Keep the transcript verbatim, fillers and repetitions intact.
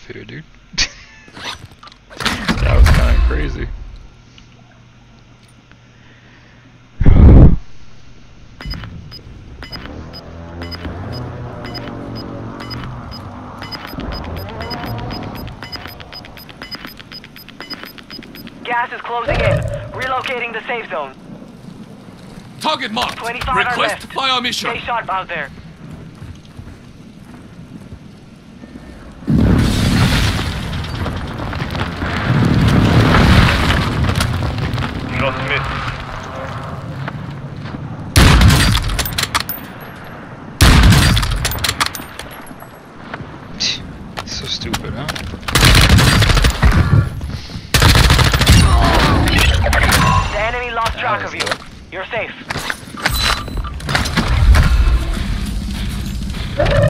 here, dude. That was kind of crazy. Gas is closing in. Relocating the safe zone. Target marked. twenty-five are Request left. fire mission. Stay sharp out there. Shot missed. So stupid, huh? The enemy lost track of you. You're safe.